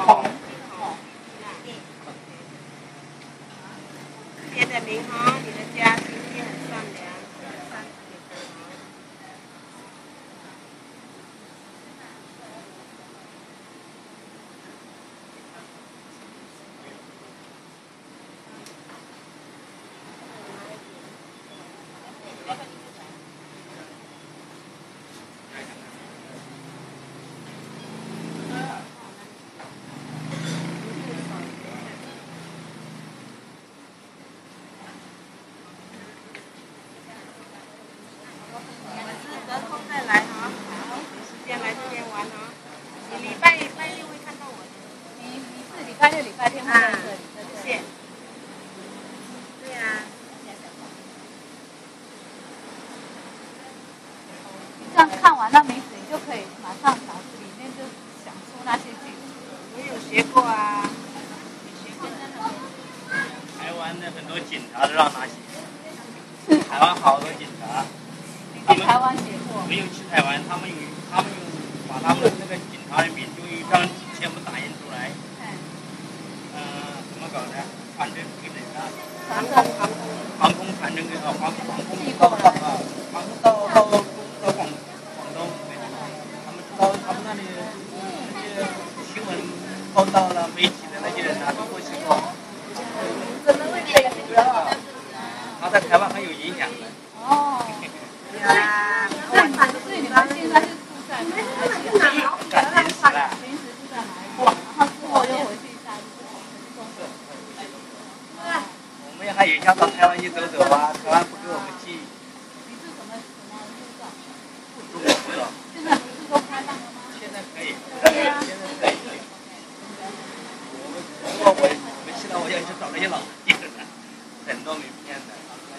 红。别的名哈，你的家心地很善良。得空再来哈，有时间来这边玩哈。你礼拜六会看到我的。 你是礼拜六、礼拜天会在这里，对不对？ 对啊。 你这样看完那名字，你就可以马上脑子里面就想出那些句子。 我有学过啊。 台湾的很多警察都让他写，台湾好多警察。 去台湾写过？ 没有去台湾，他们把他们那个警察的名就一张纸全部打印出来。怎么搞的？传真给哪个？航空传真给航空到广东，他们知道他们那里那些新闻报道了媒体的那些人啊都过去过。 怎么会这样？ 他在台湾很有影响的。 哦。 啊， 所以你们现在是住在哪里？临时住在哪里？然后之后又回去下一个中国。 我们还有想到台湾去走走啊，台湾不给我们去。 你是什么护照？ 中国护照。 现在不是都开放了吗？ 现在可以。 对呀。 现在可以。我去了，我要去找那些老记者呢，很多名片的。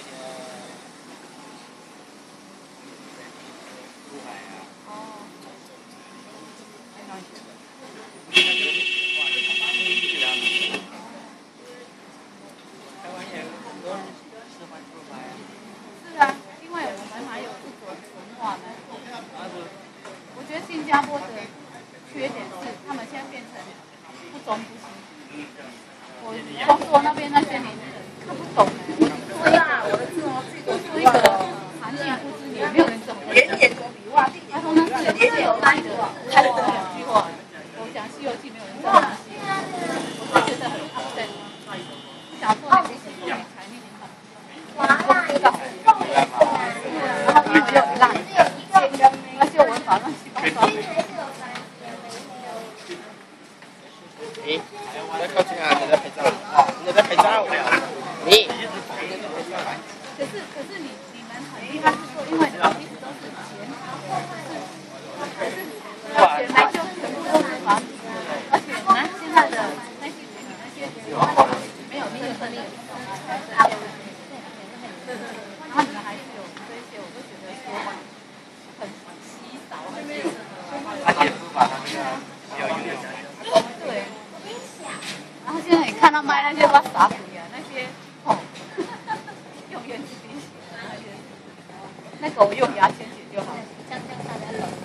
是啊，因为我们还有这种文化呢。我觉得新加坡的缺点是，他们现在变成不中不西。我工作那边那些年轻人看不懂呢。我说一个韩信不知也没有人懂。他说那是也有那个开了这两句话，我讲《西游记》没有人知道那些，我就觉得很upset。我想说你不行，你才念念看。然后英文又很烂，那些文法乱七八糟。 在靠近啊！你在拍照？你在拍照？你。 可是你们很厉害，是说因为你们一直都是前朝，要前来就全部都是房子，而且现在的那些没有那个分裂，然后你们还是有这些，我都觉得说很稀少，很稀少。 而且不把他们要用的。 对。然后现在你看他卖那些把啥鬼啊，那些用圆珠笔写的那些，那个我用牙签写就好，这样大家懂。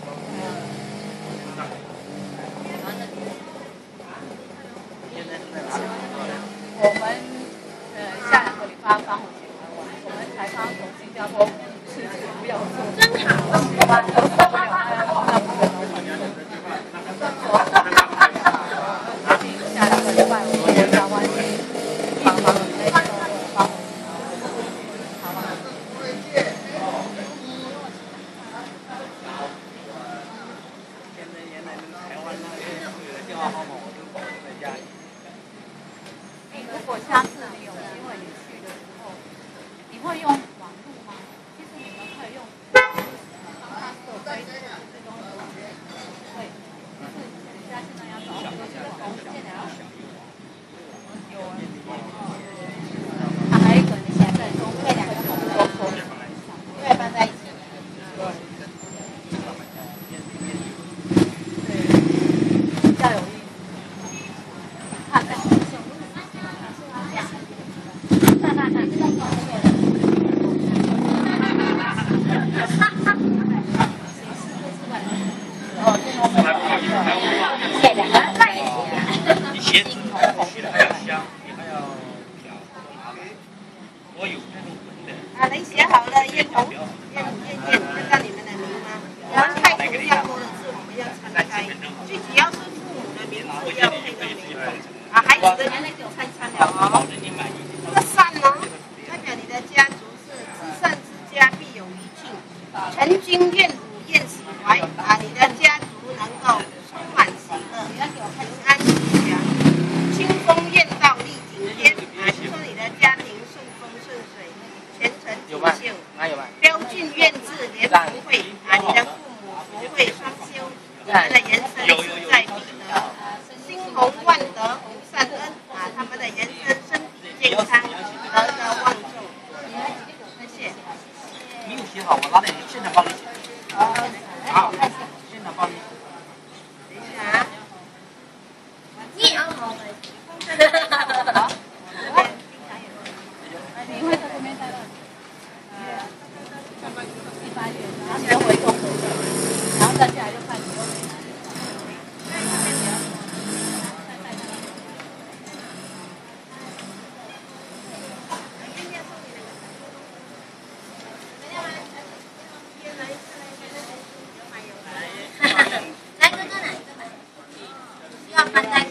我们下2个礼拜刚回去台湾，我们才刚从新加坡吃不要做，真好，我们都受不了那不能。决定下2个礼拜我们回台湾。 我们开头要说的是我们要参开，最主要是父母的名字要配得美啊，孩子的名字就参了哦。这个善呢，代表你的家族是至善之家必有余庆，曾经愿武愿死怀啊，你的家族能够充满喜乐，平安吉祥，清风艳道丽景天啊，就说你的家庭顺风顺水，前程锦绣，标俊愿志连福慧啊，你的父母福慧双修，你们的人生志在必得，兴宏万德弘善恩啊，他们的人生身体健康，德德望重。谢谢。 你有写好，我拿点现场帮你写。好，现场帮你写。 等一下啊。 你也好的。你会在这边待到18月，然后先回中国，然后再下来就看你又回哪里。 来哥哥哪一个买？需要搬单。